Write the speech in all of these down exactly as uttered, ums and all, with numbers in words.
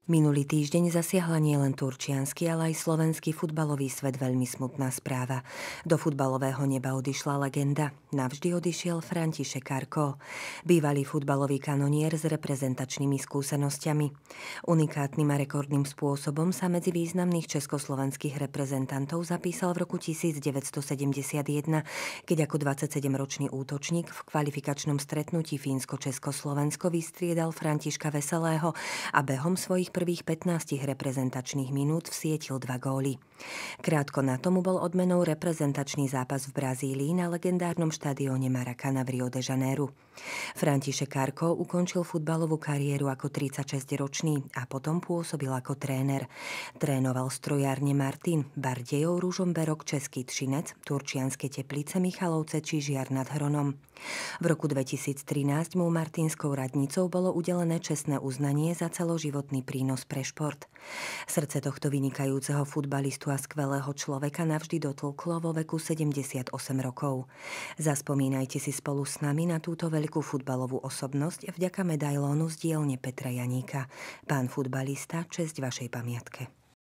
Minulý týždeň zasiahla nielen turčiansky, ale aj slovenský futbalový svet veľmi smutná správa. Do futbalového neba odišla legenda. Navždy odišiel František Karko, bývalý futbalový kanonier s reprezentačnými skúsenosťami. Unikátnym a rekordným spôsobom sa medzi významných československých reprezentantov zapísal v roku devätnásťstosedemdesiatjeden, keď ako dvadsaťsedemročný útočník v kvalifikačnom stretnutí Fínsko-Československo vystriedal Františka Veselého a behom svojich prvých pätnástich reprezentačných minút vsietil dva góly. Krátko na tomu bol odmenou reprezentačný zápas v Brazílii na legendárnom štadióne Maracana v Rio de Janeiro. František Karko ukončil futbalovú kariéru ako tridsaťšesťročný a potom pôsobil ako tréner. Trénoval strojárne Martin, Bardejov, Ružomberok, Český Třinec, Turčianske Teplice, Michalovce či Žiar nad Hronom. V roku dvetisíctrinásť mu Martinskou radnicou bolo udelené čestné uznanie za celoživotný prínos pre šport. Srdce tohto vynikajúceho futbalistu a skvelého človeka navždy dotlklo vo veku sedemdesiatosem rokov. Zaspomínajte si spolu s nami na túto veľkú futbalovú osobnosť vďaka medailónu z dielne Petra Janíka. Pán futbalista, česť vašej pamiatke.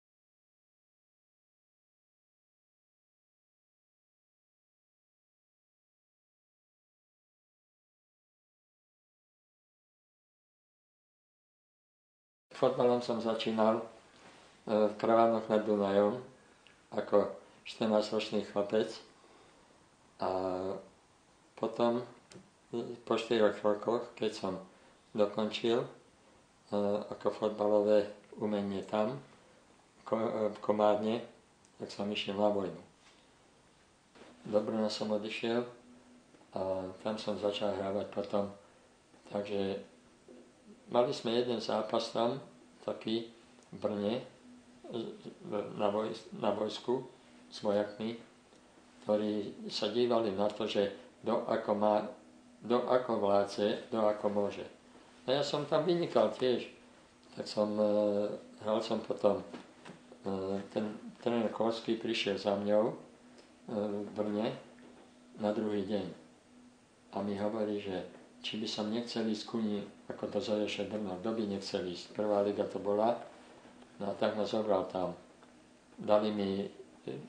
Fotbalom som začínal v Kravánoch nad Dunajom ako štrnásťročný chlapec a potom po štyroch rokoch, keď som dokončil ako fotbalové umenie tam v Komárne, tak som išiel na vojnu. Do Brna som odišiel a tam som začal hrávať potom, takže mali sme jeden zápas tam, taký v Brne, na, voj, na vojsku s vojakmi, ktorí sa dívali na to, že kto ako má, kto ako vládze, kto ako môže. A ja som tam vynikal tiež. Tak som, e, hral som potom, e, ten tréner Kolský prišiel za mňou e, v Brne na druhý deň. A mi hovorí, že či by som nechcel ísť ku ní ako do Zoreše Brno. Kto by nechcel ísť? Prvá liga to bola. No a tak ma zobral tam. Dali mi e,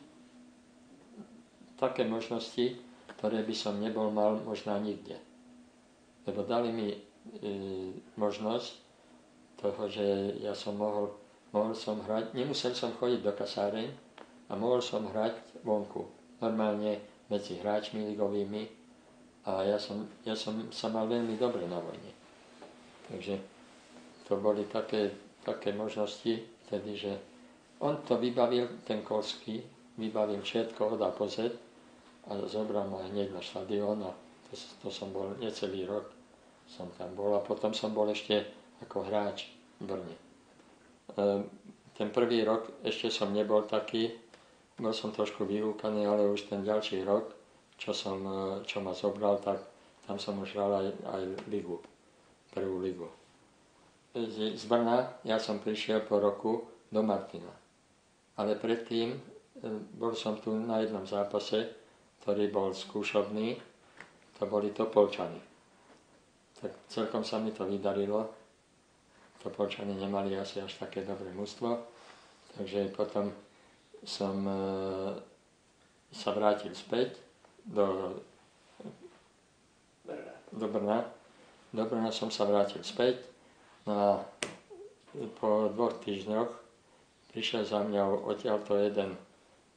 také možnosti, ktoré by som nebol mal možno nikde. Lebo dali mi e, možnosť toho, že ja som mohol, mohol som hrať, nemusel som chodiť do kasáreň a mohol som hrať vonku. Normálne medzi hráčmi ligovými. A ja som, ja som sa mal veľmi dobre na vojne. Takže to boli také, také možnosti vtedy, že on to vybavil, ten Kolský, vybavil všetko od A po Z a zobral ma hneď na štadión a to, to som bol necelý rok, som tam bol a potom som bol ešte ako hráč v Brne. E, ten prvý rok ešte som nebol taký, bol som trošku vyhúkaný, ale už ten ďalší rok, čo, som, čo ma zobral, tak tam som už hral aj, aj ligu, prvú ligu. Z, z Brna ja som prišiel po roku do Martina. Ale predtým bol som tu na jednom zápase, ktorý bol skúšobný, to boli Topolčany. Tak celkom sa mi to vydarilo. Topolčany nemali asi až také dobré mužstvo, takže potom som e, sa vrátil späť do, do Brna. Do Brna som sa vrátil späť. No a po dvoch týždňoch prišiel za mňou odtiaľto jeden e,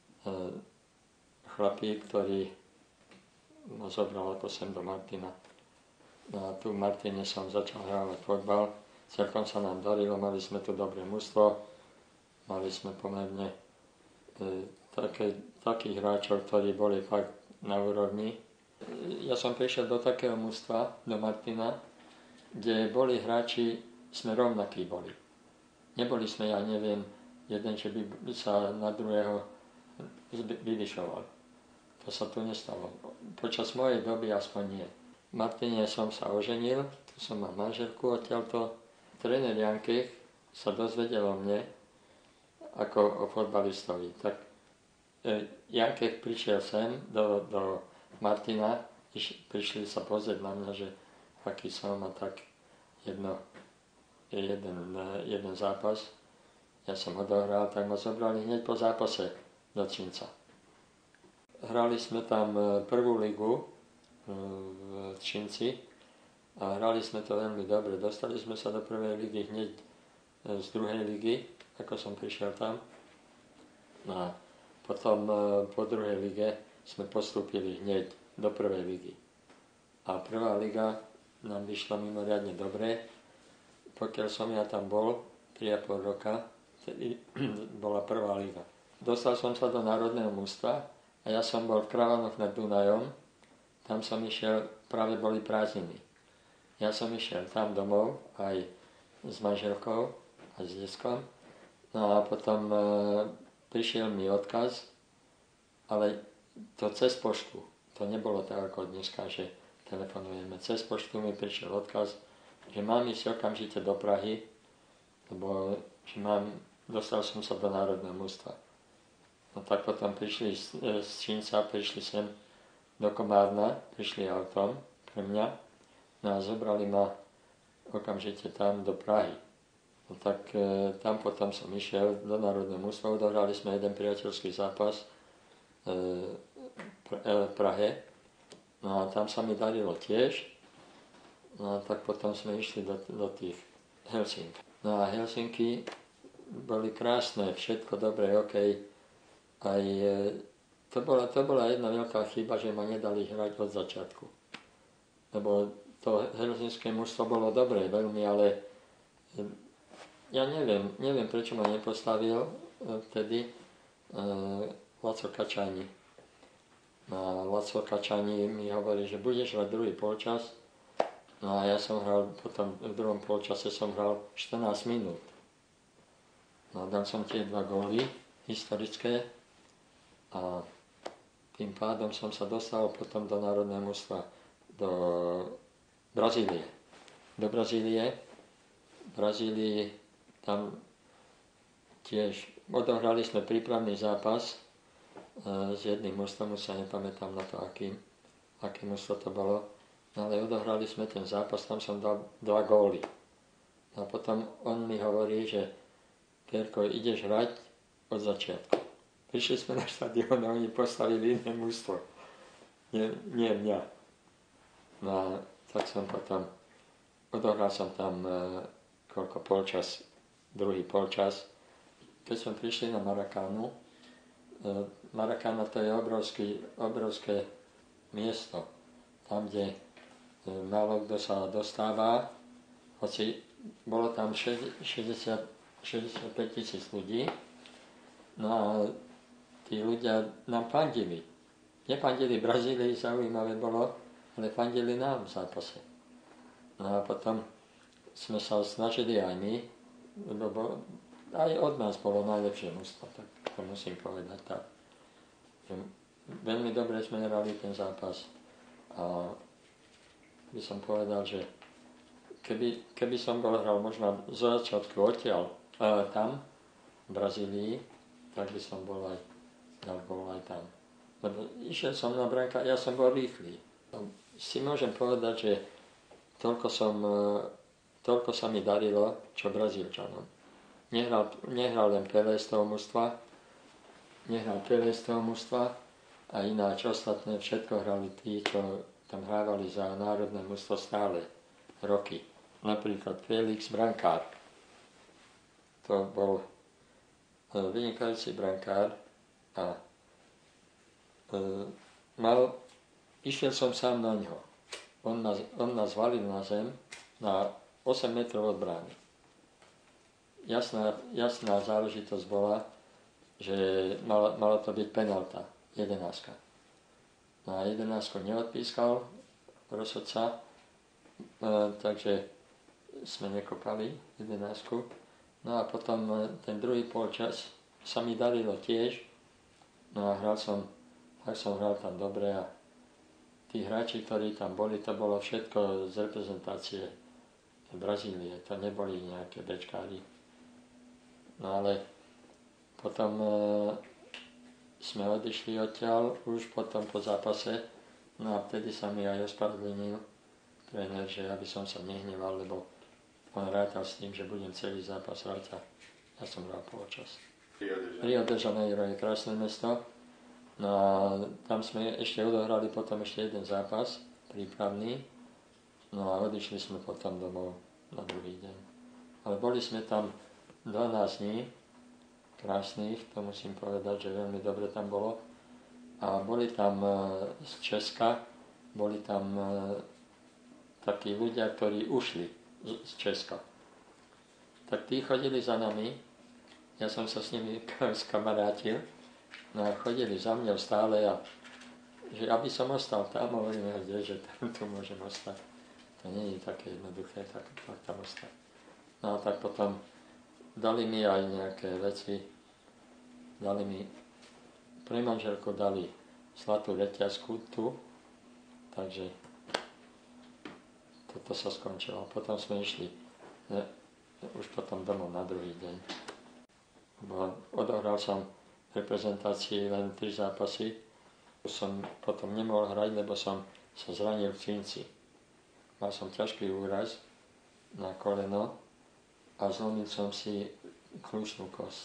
chlapík, ktorý ma zobral ako sem do Martina. No a tu v Martine som začal hrávať fotbal. Celkom sa nám darilo, mali sme tu dobré mužstvo. Mali sme pomerne e, také, takých hráčov, ktorí boli fakt na úrovni. Ja som prišiel do takého mužstva, do Martina, kde boli hráči, sme rovnakí boli. Neboli sme, ja neviem, jeden, že by sa na druhého vyvyšoval. To sa tu nestalo. Počas mojej doby aspoň nie. V Martine som sa oženil, tu som mal manželku odtiaľto. Tréner Jankech sa dozvedel o mne ako o fotbalistovi. Tak Jankech prišiel sem do, do Martina, prišli sa pozrieť na mňa, že aký som a tak jedno jeden, jeden zápas, ja som odohral, tak ma zobrali hneď po zápase do Čínca. Hrali sme tam prvú ligu v Čínci a hrali sme to veľmi dobre. Dostali sme sa do prvej ligy hneď z druhej ligy, ako som prišiel tam. No a potom po druhej lige sme postúpili hneď do prvej ligy. A prvá liga nám vyšla mimoriadne dobre. Pokiaľ som ja tam bol, tri a pol roka, vtedy bola prvá liga. Dostal som sa do národného mužstva a ja som bol v Kravanoch nad Dunajom. Tam som išiel, práve boli prázdniny. Ja som išiel tam domov aj s manželkou a s deskom. No a potom e, prišiel mi odkaz, ale to cez poštu. To nebolo tak ako dneska, že telefonujeme. Cez poštu mi prišiel odkaz, že mám ísť okamžite do Prahy, lebo že mám, dostal som sa do národného mužstva. No tak potom prišli z, z Čínca, prišli sem do Komárna, prišli autom pre mňa, no a zobrali ma okamžite tam do Prahy. No tak e, tam potom som išiel do národného mužstva, odohrali sme jeden priateľský zápas e, v e, Prahe, no a tam sa mi darilo tiež, no a tak potom sme išli do, do tých Helsink. No a Helsinky boli krásne, všetko dobré, okej. Aj e, to, bola, to bola jedna veľká chyba, že ma nedali hrať od začiatku. Lebo to helsinské mužstvo bolo dobré veľmi, ale e, ja neviem, neviem prečo ma nepostavil e, vtedy e, Laco Kačani. No a Laco Kačani mi hovorí, že budeš hrať druhý polčas. No a ja som hral, potom v druhom polčase som hral štrnásť minút. No a dal som tie dva góly historické. A tým pádom som sa dostal potom do národného mužstva, do Brazílie. Do Brazílie. V Brazílii tam tiež odohrali sme prípravný zápas e, s jedným mužstvom, už sa nepamätám na to, akým, aké mužstvo to bolo. No, ale odohrali sme ten zápas, tam som dal dva góly. A potom on mi hovorí, že Pierko, ideš hrať od začiatku. Prišli sme na štadión a oni postavili iné mužstvo. Nie, nie mňa. No a tak som potom, odohral som tam e, koľko polčas, druhý polčas. Keď som prišli na Marakánu, e, Marakána to je obrovský, obrovské miesto. Tam, kde e, málo kto sa dostáva, hoci bolo tam šesťdesiat, šesťdesiatpäť tisíc ľudí. No a tí ľudia nám fandili. Nefandili Brazílii, zaujímavé bolo, ale fandili nám v zápase. No a potom sme sa snažili aj my, lebo aj od nás bolo najlepšie mužstvo, tak to musím povedať tak. Že veľmi dobre sme hrali ten zápas a by som povedal, že keby, keby som bol hral možno zo začiatku odtiaľ e, tam, v Brazílii, tak by som bol aj dal gól aj tam. Lebo išiel som na branka, ja som bol rýchly. Si môžem povedať, že toľko, som, toľko sa mi darilo, čo Brazílčanom. Nehral, nehral len Pelé z toho mužstva, nehral Pelé z toho mužstva a ináč ostatné všetko hrali tí, čo tam hrávali za národné mužstvo stále roky. Napríklad Felix brankár. To bol vynikajúci brankár. A e, mal, išiel som sám na ňo. On nás, on nás valil na zem na osem metrov od brány. Jasná, jasná záležitosť bola, že mala, mala to byť penálta, jedenáctka. No a jedenáctku neodpískal rozhodca, e, takže sme nekopali jedenáctku. No a potom e, ten druhý polčas sa mi darilo tiež. No a hral som, tak som hral tam dobre a tí hráči, ktorí tam boli, to bolo všetko z reprezentácie Brazílie, to neboli nejaké bečkári. No ale potom e, sme odišli odtiaľ, už potom po zápase, no a vtedy sa mi aj ospravedlnil tréner, že aby som sa nehneval, lebo on rátal s tým, že budem celý zápas hrať a ja som hral poločas. Rio de Janeiro je krásne mesto. No a tam sme ešte odohrali potom ešte jeden zápas prípravný. No a odišli sme potom domov na druhý deň. Ale boli sme tam dvanásť dní, krásnych, to musím povedať, že veľmi dobre tam bolo. A boli tam z Česka, boli tam takí ľudia, ktorí ušli z Česka. Tak tí chodili za nami, ja som sa s nimi skamarátil, no a chodili za mňou stále a že aby som ostal tam, hovoríme, že tam tu môžem ostať. To nie je také jednoduché, tak, tak tam ostať. No a tak potom dali mi aj nejaké veci, dali mi, pre manželku dali zlatú reťazku tu, takže toto sa skončilo. Potom sme išli ne, už potom domov na druhý deň. Bo odohral som v reprezentácii len tri zápasy. Som potom nemohol hrať, lebo som sa zranil v klinci. Mal som ťažký úraz na koleno a zlomil som si kľúčnú kosť.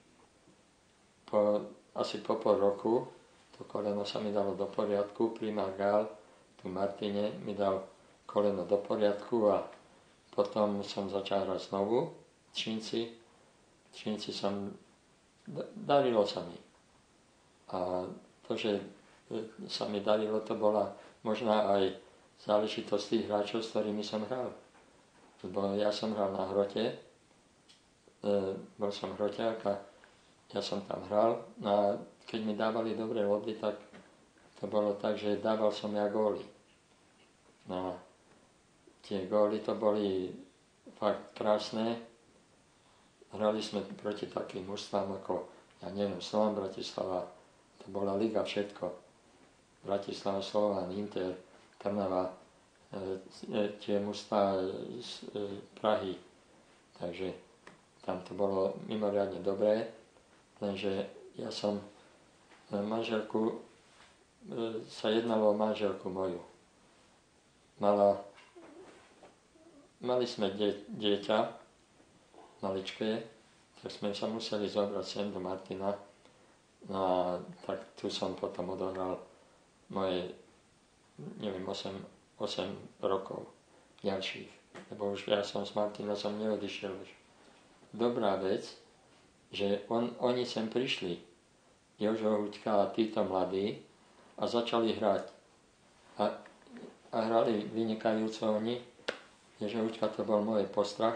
Po, asi po pol roku to koleno sa mi dalo do poriadku. Primár Gál tu v Martine mi dal koleno do poriadku a potom som začal hrať znovu v Třinci. V Třinci som, darilo sa mi. A to, že sa mi darilo, to bola možná aj záležitosť tých hráčov, s ktorými som hral. Lebo ja som hral na Hrote, e, bol som hroťák a ja som tam hral. No a keď mi dávali dobré lopty, tak to bolo tak, že dával som ja góly. No a tie góly to boli fakt krásne. Hrali sme proti takým mužstvám ako, ja neviem, Slovan Bratislava, to bola liga všetko. Bratislava, Slovan, Inter, Trnava, e, tie mužstvá z e, Prahy. Takže tam to bolo mimoriadne dobré, lenže ja som manželku, e, sa jednalo o manželku moju. Mala, mali sme die, dieťa, maličké, tak sme sa museli zobrať sem do Martina. No a tak tu som potom odohral moje, neviem, osem, osem rokov ďalších. Lebo už ja som z Martina som neodišiel už. Dobrá vec, že on, oni sem prišli, Jožo Huďka a títo mladí, a začali hrať. A, a hrali vynikajúco oni. Jožo Huďka to bol môj postrach.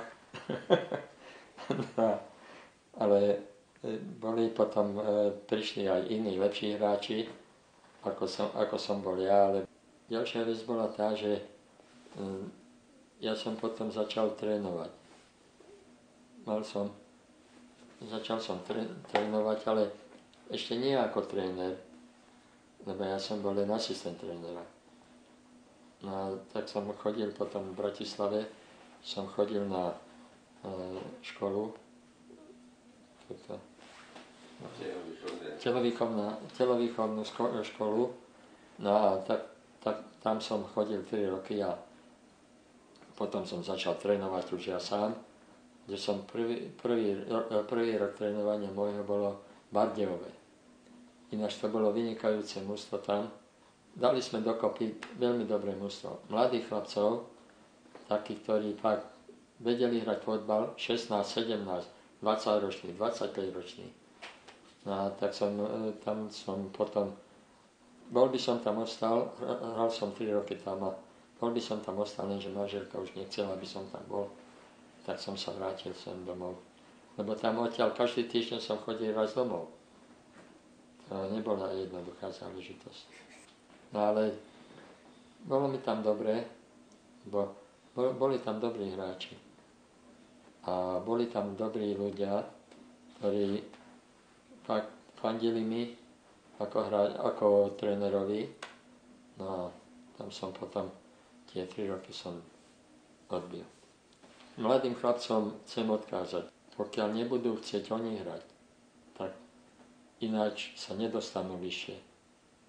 No, ale boli potom, e, prišli aj iní lepší hráči, ako som, ako som bol ja, ale ďalšia vec bola tá, že e, ja som potom začal trénovať. Mal som, začal som tre, trénovať, ale ešte nie ako tréner, lebo ja som bol len asistent trénera. No a tak som chodil potom v Bratislave, som chodil na školu, toto, telovýchovnú, telovýchovnú školu, no a tak, tak tam som chodil tri roky a potom som začal trénovať už ja sám, kde som prvý, prvý, prvý rok trénovania môjho bolo Bardejové. Ináč to bolo vynikajúce mužstvo tam. Dali sme dokopy veľmi dobré mužstvo. Mladých chlapcov, takých, ktorí fakt vedeli hrať fotbal, šestnásť, sedemnásť, dvadsať roční, dvadsaťpäť roční. No a tak som, tam som potom, bol by som tam ostal, hral som tri roky tam a bol by som tam ostal, lenže manželka už nechcela, aby som tam bol. Tak som sa vrátil sem domov. Lebo tam odtiaľ každý týždeň som chodil raz domov. To nebola jednoduchá záležitosť. No ale bolo mi tam dobre, bo boli tam dobrí hráči. A boli tam dobrí ľudia, ktorí fakt fandili mi ako, hra, ako trénerovi. No a tam som potom tie tri roky som odbil. Mladým chlapcom chcem odkázať, pokiaľ nebudú chcieť oni hrať, tak ináč sa nedostanú vyššie.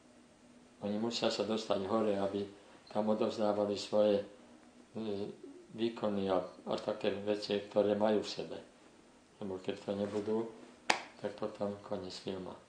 Oni musia sa dostať hore, aby tam odovzdávali svoje výkony a, a také veci, ktoré majú v sebe. Lebo keď to nebudú, tak potom koniec filma.